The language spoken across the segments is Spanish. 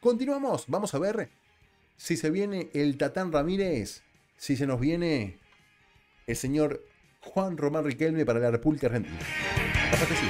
Continuamos, vamos a ver si se viene el Tatán Ramírez, si se nos viene el señor Juan Román Riquelme para la República Argentina. Capaz que sí.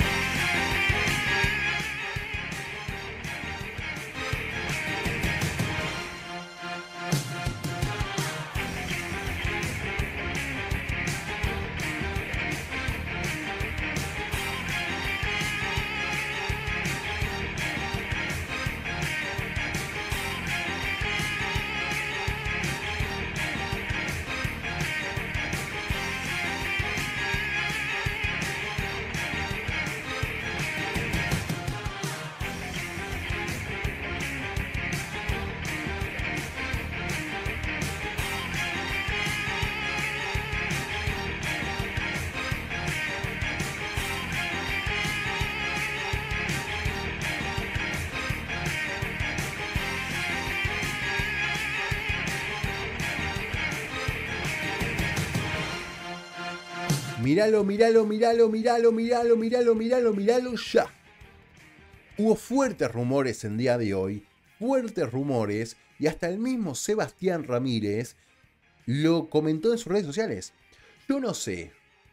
Míralo, míralo, míralo, míralo, míralo, míralo, míralo, míralo ya. Hubo fuertes rumores en día de hoy, fuertes rumores, y hasta el mismo Sebastián Ramírez lo comentó en sus redes sociales. Yo no sé,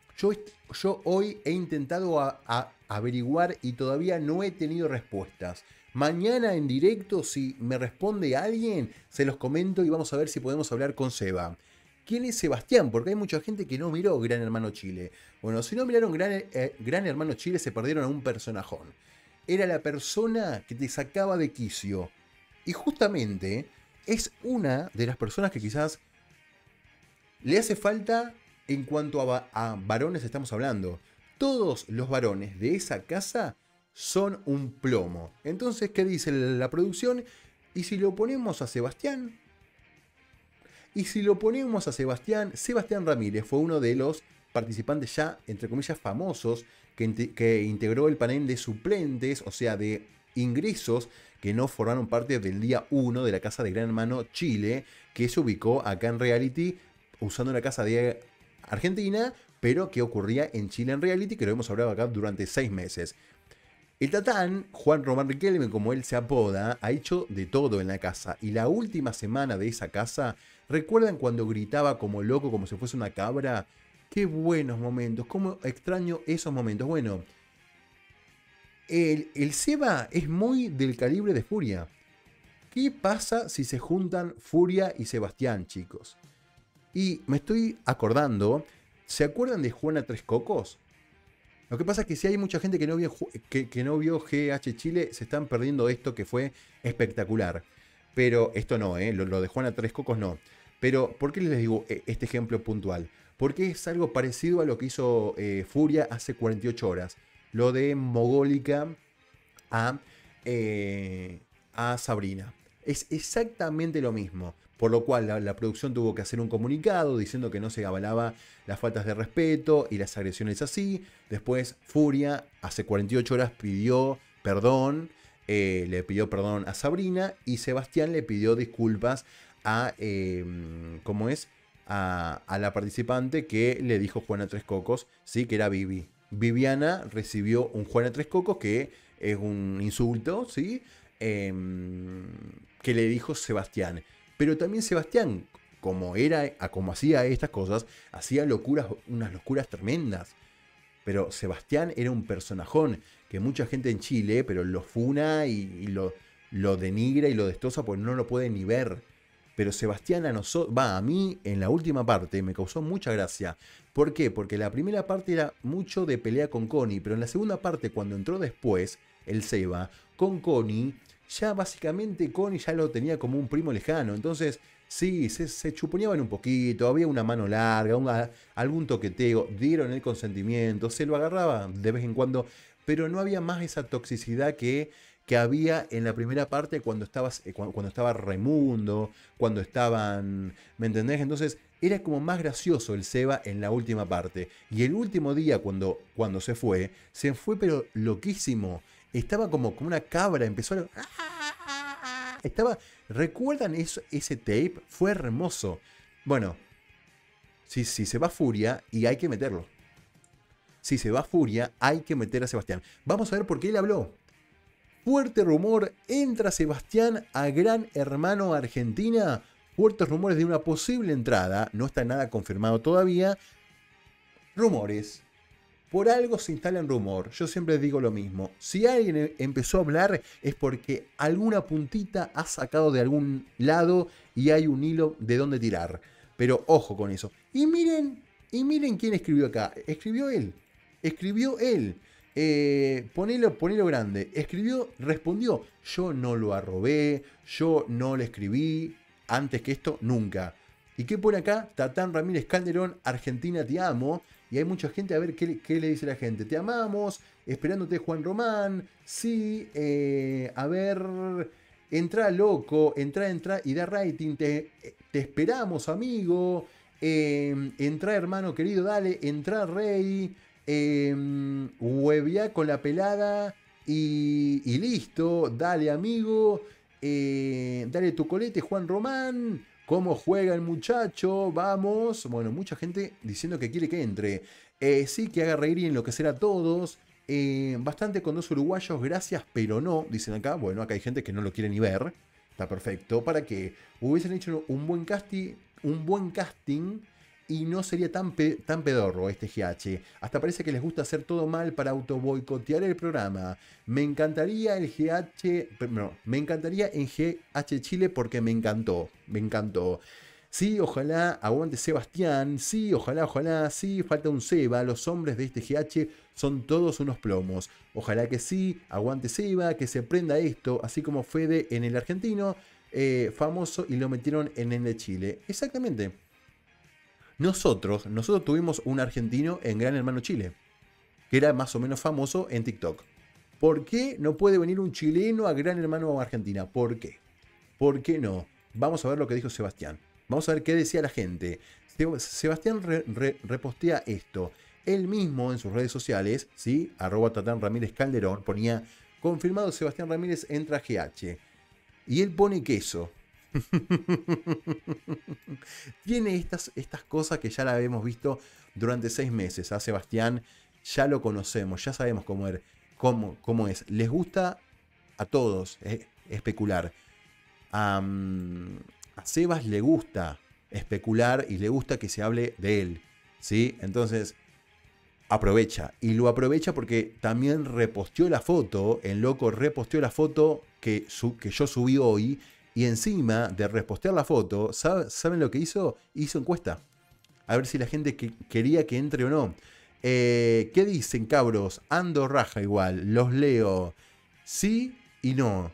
yo hoy he intentado averiguar y todavía no he tenido respuestas. Mañana en directo, si me responde alguien, se los comento y vamos a ver si podemos hablar con Seba. ¿Quién es Sebastián? Porque hay mucha gente que no miró Gran Hermano Chile. Bueno, si no miraron Gran Hermano Chile, se perdieron a un personajón. Era la persona que te sacaba de quicio. Y justamente es una de las personas que quizás le hace falta en cuanto a varones estamos hablando. Todos los varones de esa casa son un plomo. Entonces, ¿qué dice la producción? ¿Y si lo ponemos a Sebastián? Y si lo ponemos a Sebastián Ramírez fue uno de los participantes ya, entre comillas, famosos que integró el panel de suplentes, o sea, de ingresos que no formaron parte del día 1 de la casa de Gran Hermano Chile, que se ubicó acá en Reality, usando la casa de Argentina, pero que ocurría en Chile en Reality, que lo hemos hablado acá durante 6 meses. El Tatán, Juan Román Riquelme, como él se apoda, ha hecho de todo en la casa. Y la última semana de esa casa, ¿recuerdan cuando gritaba como loco, como si fuese una cabra? ¡Qué buenos momentos! ¡Cómo extraño esos momentos! Bueno, el Seba es muy del calibre de Furia. ¿Qué pasa si se juntan Furia y Sebastián, chicos? Y me estoy acordando, ¿se acuerdan de Juana Tres Cocos? Lo que pasa es que si hay mucha gente que no vio GH Chile, se están perdiendo esto que fue espectacular. Pero esto no, lo de Juana Tres Cocos no. Pero, ¿por qué les digo este ejemplo puntual? Porque es algo parecido a lo que hizo Furia hace 48 horas. Lo de Mogólica a Sabrina. Es exactamente lo mismo. Por lo cual la producción tuvo que hacer un comunicado diciendo que no se avalaba las faltas de respeto y las agresiones así. Después Furia hace 48 horas pidió perdón, le pidió perdón a Sabrina y Sebastián le pidió disculpas a, ¿cómo es? A la participante que le dijo Juana Tres Cocos, sí, que era Vivi. Viviana recibió un Juana Tres Cocos que es un insulto, ¿sí? Que le dijo Sebastián. Pero también Sebastián, como hacía estas cosas, hacía unas locuras tremendas. Pero Sebastián era un personajón que mucha gente en Chile, pero lo funa y lo denigra y lo destroza porque no lo puede ni ver. Pero Sebastián a mí en la última parte me causó mucha gracia. ¿Por qué? Porque la primera parte era mucho de pelea con Connie, pero en la segunda parte, cuando entró después el Seba, con Connie, ya básicamente Connie ya lo tenía como un primo lejano. Entonces, sí, se chuponeaban un poquito, había una mano larga, algún toqueteo, dieron el consentimiento, se lo agarraba de vez en cuando, pero no había más esa toxicidad que había en la primera parte cuando estaba Raimundo, cuando estaban, ¿me entendés? Entonces era como más gracioso el Seba en la última parte. Y el último día cuando se fue pero loquísimo. Estaba como una cabra, empezó a... ¿recuerdan ese tape? Fue hermoso. Bueno, si se va Furia, y hay que meterlo. Si se va Furia, hay que meter a Sebastián. Vamos a ver por qué él habló. Fuerte rumor, entra Sebastián a Gran Hermano Argentina. Fuertes rumores de una posible entrada, no está nada confirmado todavía. Rumores. Por algo se instala en rumor. Yo siempre digo lo mismo. Si alguien empezó a hablar es porque alguna puntita ha sacado de algún lado y hay un hilo de dónde tirar. Pero ojo con eso. Y miren quién escribió acá. Escribió él. Escribió él. Ponelo grande. Respondió. Yo no lo arrobé. Yo no le escribí. Antes que esto, nunca. ¿Y qué pone acá? Tatán Ramírez Calderón, Argentina te amo. Y hay mucha gente, a ver qué le dice la gente. Te amamos, esperándote Juan Román. Sí, a ver, entra loco, entra y da rating. Te esperamos, amigo. Entra hermano querido, dale, entra rey. Huevea con la pelada y listo. Dale, amigo. Dale tu colete, Juan Román. ¿Cómo juega el muchacho? Vamos. Bueno, mucha gente diciendo que quiere que entre. Sí, que haga reír y enloquecer a todos. Bastante con dos uruguayos, gracias, pero no. Dicen acá. Bueno, acá hay gente que no lo quiere ni ver. Está perfecto. Para que hubiesen hecho un buen casting y no sería tan pedorro este GH. Hasta parece que les gusta hacer todo mal para autoboicotear el programa. Me encantaría el GH... No, me encantaría en GH Chile porque me encantó. Me encantó. Sí, ojalá aguante Sebastián. Sí, ojalá. Sí, falta un Seba. Los hombres de este GH son todos unos plomos. Ojalá que sí, aguante Seba, que se prenda esto. Así como Fede en el argentino, famoso, y lo metieron en el de Chile. Exactamente. Nosotros tuvimos un argentino en Gran Hermano Chile, que era más o menos famoso en TikTok. ¿Por qué no puede venir un chileno a Gran Hermano Argentina? ¿Por qué? ¿Por qué no? Vamos a ver lo que dijo Sebastián. Vamos a ver qué decía la gente. Sebastián repostea esto. Él mismo en sus redes sociales, ¿sí? @Tatán Ramírez Calderón, ponía: confirmado Sebastián Ramírez entra a GH. Y él pone queso. Tiene estas cosas que ya la hemos visto durante 6 meses. A Sebastián ya lo conocemos, ya sabemos cómo es. Les gusta a todos especular. A Sebas le gusta especular y le gusta que se hable de él, ¿sí? Entonces aprovecha. Y lo aprovecha porque también reposteó la foto. El loco reposteó la foto que yo subí hoy. Y encima de repostear la foto, ¿saben lo que hizo? Hizo encuesta. A ver si la gente quería que entre o no. ¿Qué dicen, cabros? Ando raja igual. Los leo. Sí y no.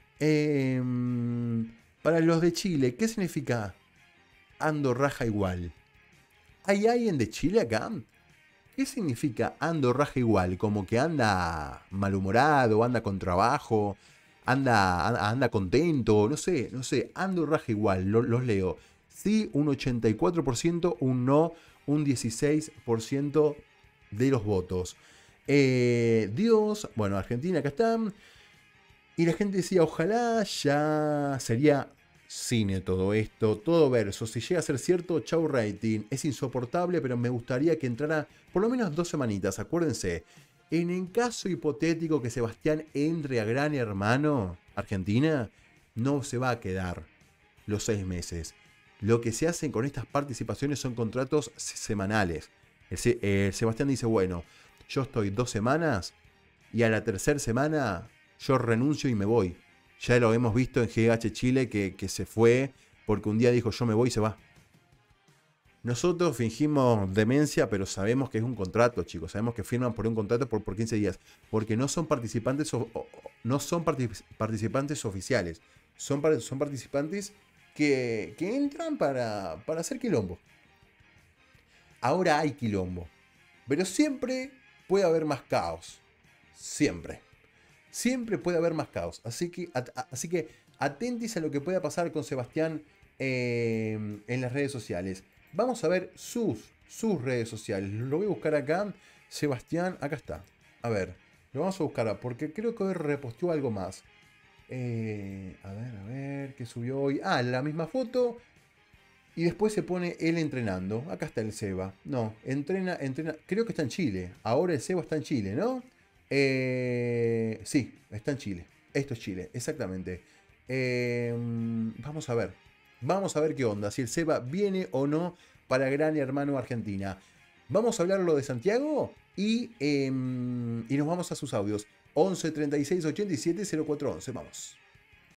Para los de Chile, ¿qué significa ando raja igual? ¿Hay alguien de Chile acá? ¿Qué significa ando raja igual? ¿Como que anda malhumorado, anda con trabajo, anda contento? No sé, ando raja igual, los leo. Sí, un 84%, un no, un 16% de los votos. Dios, bueno, Argentina, acá están. Y la gente decía, ojalá ya sería cine todo esto, todo verso. Si llega a ser cierto, chau rating. Es insoportable, pero me gustaría que entrara por lo menos 2 semanitas. Acuérdense, en el caso hipotético que Sebastián entre a Gran Hermano Argentina, no se va a quedar los 6 meses. Lo que se hacen con estas participaciones son contratos semanales. Sebastián dice, bueno, yo estoy 2 semanas y a la tercera semana yo renuncio y me voy. Ya lo hemos visto en GH Chile que se fue porque un día dijo yo me voy y se va. Nosotros fingimos demencia, pero sabemos que es un contrato, chicos. Sabemos que firman por un contrato por 15 días. Porque no son participantes, no son participantes oficiales. Son participantes que entran para hacer quilombo. Ahora hay quilombo. Pero siempre puede haber más caos. Siempre. Siempre puede haber más caos. Así que atentis a lo que pueda pasar con Sebastián en las redes sociales. Vamos a ver sus redes sociales. Lo voy a buscar acá. Sebastián, acá está. A ver, lo vamos a buscar porque creo que hoy reposteó algo más. A ver, ¿qué subió hoy? Ah, la misma foto. Y después se pone él entrenando. Acá está el Seba. No, entrena. Creo que está en Chile. Ahora el Seba está en Chile, ¿no? Sí, está en Chile. Esto es Chile, exactamente. Vamos a ver. Vamos a ver qué onda. Si el Seba viene o no para Gran Hermano Argentina. Vamos a hablar lo de Santiago y nos vamos a sus audios. 11 36 87 04 11. Vamos.